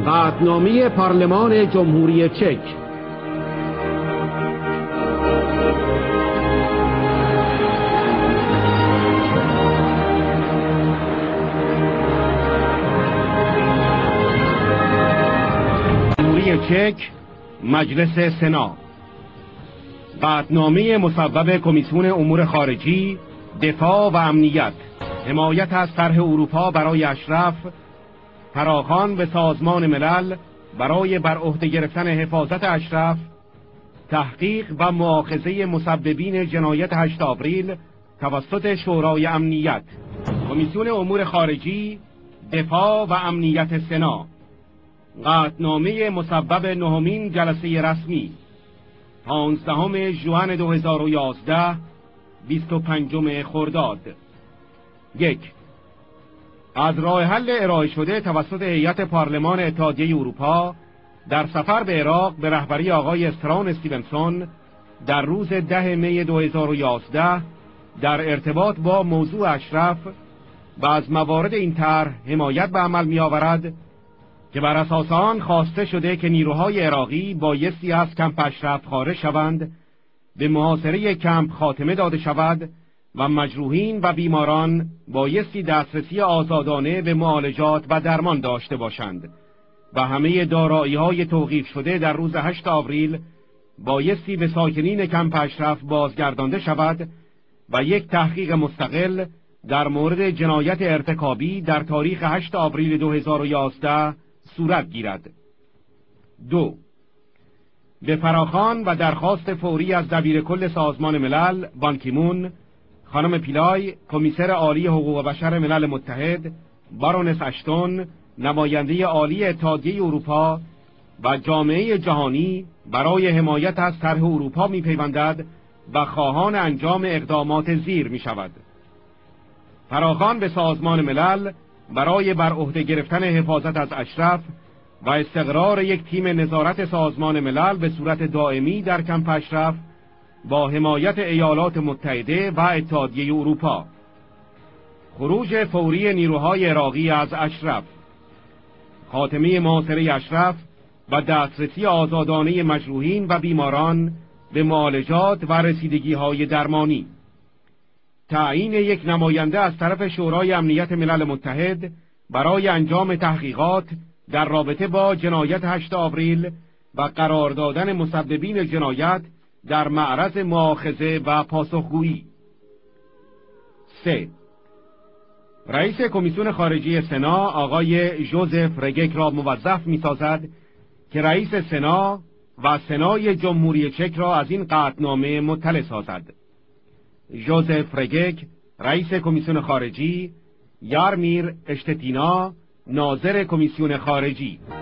قطعنامه پارلمان جمهوری چک. جمهوری چک، مجلس سنا. قطعنامه مصوب کمیسیون امور خارجی، دفاع و امنیت، حمایت از طرح اروپا برای اشرف، فراخوان به سازمان ملل برای بر عهده گرفتن حفاظت اشرف، تحقیق و مؤاخذه مسببین جنایت 8 آوریل توسط شورای امنیت، کمیسیون امور خارجی، دفاع و امنیت سنا. قطعنامه مصوب نهمین جلسه رسمی 15 ژوئن 2011 25 خرداد. 1. از راه حل ارائه شده توسط هیئت پارلمان اتحادیه اروپا در سفر به عراق به رهبری آقای استران استیونسون در روز 10 می 2011 در ارتباط با موضوع اشرف و از موارد این طرح حمایت به عمل می آورد که بر اساس آن خواسته شده که نیروهای عراقی بایستی از کمپ اشرف خارج شوند، به محاصره کمپ خاتمه داده شود و مجروحین و بیماران بایستی دسترسی آزادانه به معالجات و درمان داشته باشند و همه دارایی‌های توقیف شده در روز 8 آوریل بایستی به ساکنین کمپ اشرف بازگردانده شود و یک تحقیق مستقل در مورد جنایت ارتکابی در تاریخ 8 آوریل 2011 صورت گیرد. 2. به فراخوان و درخواست فوری از دبیرکل سازمان ملل بان کی مون، خانم پیلای، کمیسر عالی حقوق بشر ملل متحد، بارونس اشتون، نماینده عالی اتحادیه اروپا و جامعه جهانی برای حمایت از طرح اروپا می‌پیوندد و خواهان انجام اقدامات زیر می‌شود. فراخوان به سازمان ملل برای بر عهده گرفتن حفاظت از اشرف و استقرار یک تیم نظارت سازمان ملل به صورت دائمی در کمپ اشرف با حمایت ایالات متحده و اتحادیه اروپا. خروج فوری نیروهای عراقی از اشرف، خاتمه محاصره اشرف و دسترسی آزادانه مجروحین و بیماران به معالجات و رسیدگی‌های درمانی. تعیین یک نماینده از طرف شورای امنیت ملل متحد برای انجام تحقیقات در رابطه با جنایت 8 آوریل و قرار دادن مسببین جنایت در معرض مؤاخذه و پاسخگویی. 3. رئیس کمیسیون خارجی سنا آقای ژوزف رگک را موظف می‌سازد که رئیس سنا و سنای جمهوری چک را از این قطعنامه مطلع سازد. ژوزف رگک، رئیس کمیسیون خارجی، یارمیر اشتتینا، ناظر کمیسیون خارجی.